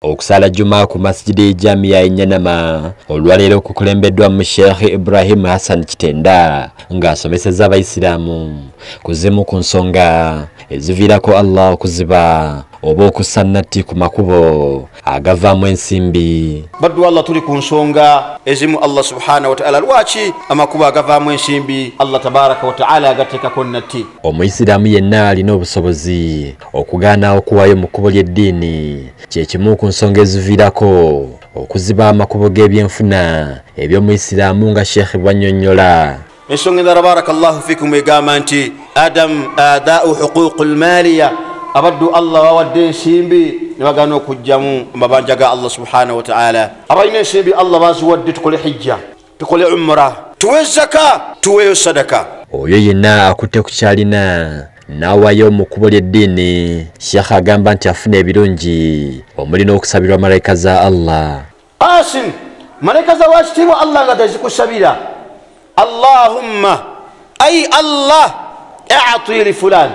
okusala Juma ku masjidi Jamia Enyanama olwaleero kukulembeddwa mu Sheikh Ibrahim Hassan Kitenda ng'asomeseza abayisiraamu kuzimu ku nsonga eziviirako Allah okuziba oba okusannati ku makubo agavaamu ensimbi. Baddu Allah tuli ku nsonga ezimu Allah subhanahu wa ta'ala lwaki amakubo agavaamu ensimbi Allah tabaraka wa ta'ala agateekako nnatti. Omuyisiraamu yenna alina obusobozi okugaana okuwaayo mu kkubo ly'eddiini kye kimu ku nsonga eziviirako okuziba amakubo g'ebyenfuna eby'omuyisiraamu nga Sheikh bw'annyonnyola. Ensonga endala barakallahu fikum egamba nti adaa'u huquuqul maaliya, abaddu Allah bawadde ensimbi ne bagaana okujjamu mabanja ga Allah subhanahu wa ta'ala. Abalina ensimbi Allah baziwadde tukole hijja, tukole umra, tuwe zaka, tuweyo sadaka. Oyo yenna akutte ku kyalina n'awaayo mu kkubo ly'eddiini, Sheikh agamba nti afuna ebirungi omuli n'okusabirwa malayika za Allah. Qasim, malayika za wakitiibwa Allah nga tezikusabira. Allahumma ay Allah a'ti li fulan,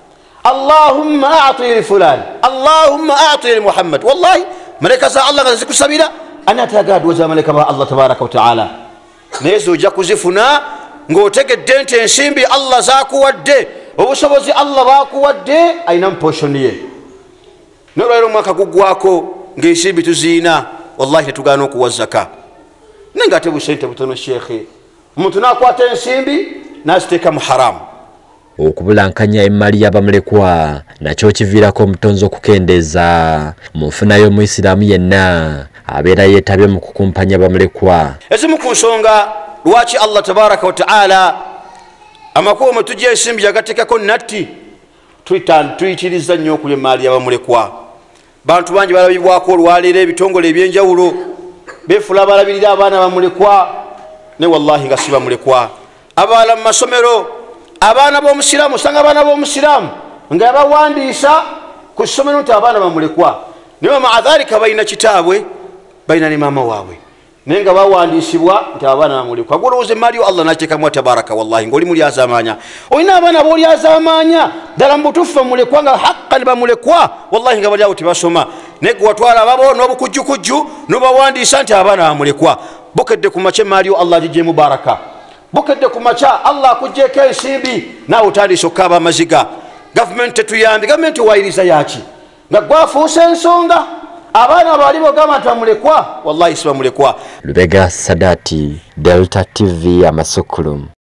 Allahumma a'ti li fulan, Allahumma a'ti li Muhammad. Wallahi malayika za Allah nga tezikusabira ani atagaadwaza malayika ba Allah tabaraka wa ta'ala. Naye zojja kuzifuna ng'otegedde nti ensimbi Allah zaakuwadde, obusobozi Allah baakuwadde, ayina mposhoni ye. N'olwaleero omwaka guggwako ng'ensimbi tuziina, wallahi tetugaana okuwa zaka. Naye ng'ate busente butono Sheikh, omuntu n'akwata ensimbi n'aziteeka mu haramu. Okubulankanya emmali y'abamulekwa nakyo kiviirako omutonzi okukendeeza mu nfuna y'omuyisiraamu yenna abeera yeetabye mu kukumpanya abamulekwa. Ezimu ku nsonga lwaki Allah tabaraka wa ta'ala amakubo mwe tujja ensimbi yagateekako nnatti, tuyitiriza nnyo okulya emaali y'abamulekwa. Bantu bangi balabibwako olwaleero ebitongole ebyenjawulo beefula balabirira abaana bamulekwa, ne wallahi nga si bamulekwa. Abaala mu masomero, abaana b'omusiraamu, osanga abaana b'omusiraamu nga yabawandiisa ku ssomero nti abaana bamulekwa, naye maadhalika balina kitaabwe, balina ne maama waabwe, naye nga bawandiisibwa nti abaana bamulekwa. Golowooza emaali yo Allah nateekamu tabaraka, wallahi ng'oli mulyazamaanya. Olina abaana b'olyazamaanya ddala mu butuufu bamulekwa nga haqqan bamulekwa, wallahi nga bali awo tebasoma, naye gwe watwala ababo n'obukujjukujju n'obawandiisa nti abaana bamulekwa. Bukedde ku makya emaali yo Allah agiggyeemu baraka. Bukedde ku makya Allah akuggyeeko ensimbi naawe otandise okukaaba amaziga. Gavumenti tetuyambi, gavumenti owayiriza yaki nga gwafuusa ensonga abaana baali bogamba nti bamulekwa, wallahi si bamulekwa. Lubega Sadati, Delta TV Amasukulu.